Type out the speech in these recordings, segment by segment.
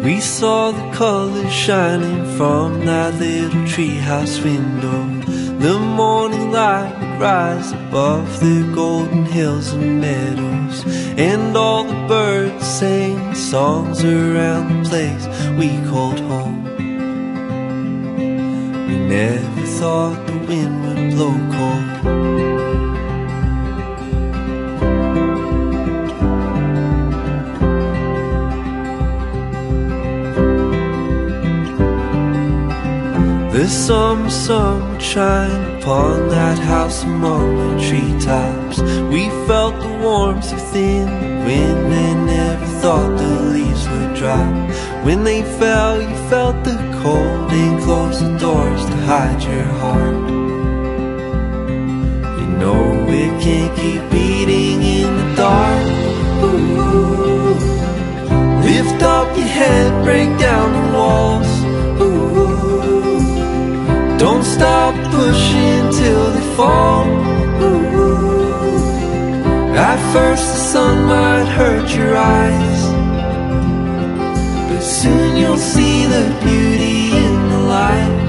We saw the colors shining from that little treehouse window. The morning light would rise above the golden hills and meadows, and all the birds sang songs around the place we called home. We never thought the wind would blow cold. The summer sun would shine upon that house among the treetops. We felt the warmth within the wind and never thought the leaves would drop. When they fell, you felt the cold and closed the doors to hide your heart. You know it can't keep beating in the dark. Ooh. Lift up your head, break down the walls. Don't stop pushing till they fall. Ooh. At first the sun might hurt your eyes, but soon you'll see the beauty in the light.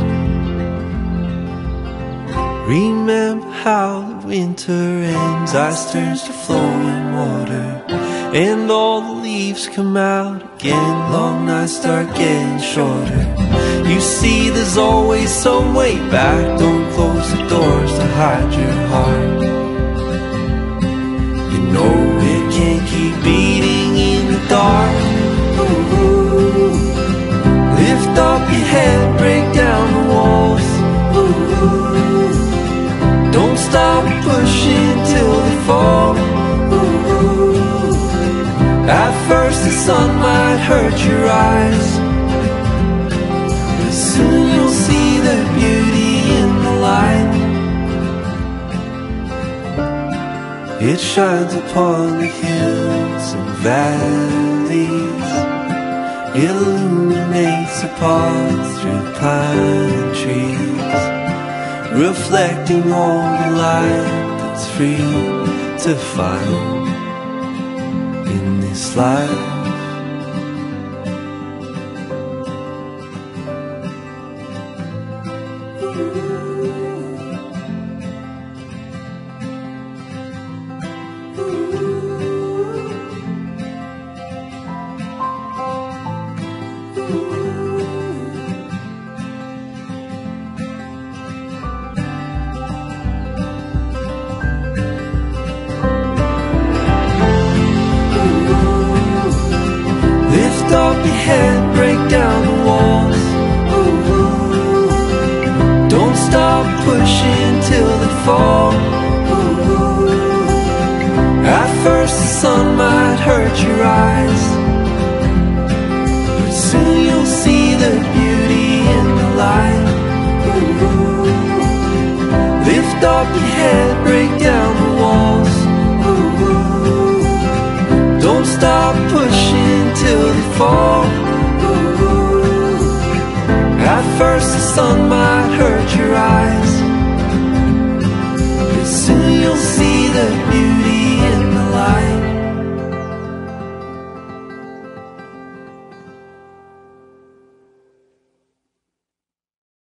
Remember how the winter ends, ice turns to flowing water, and all the leaves come out again. Long nights start getting shorter. You see there's always some way back. Don't close the doors to hide your heart. You know it can't keep beating in the dark. Ooh. Lift up your head, break down the walls. Ooh. Don't stop pushing till they fall. Ooh. At first the sun might hurt your eyes, but soon you'll see the beauty in the light. It shines upon the hills and valleys. It illuminates a path through pine trees, reflecting all the light that's free to find in this life. Lift up your head, break down the walls. Ooh. Don't stop pushing till they fall. Ooh. At first the sun might hurt your eyes, but soon you'll see the beauty in the light. Ooh. Lift up your head, break down the walls. Ooh. Don't stop pushing till they fall. Ooh. At first the sun might hurt your eyes, but soon you'll see the beauty